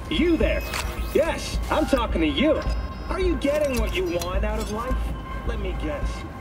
You there. Yes, I'm talking to you. Are you getting what you want out of life? Let me guess.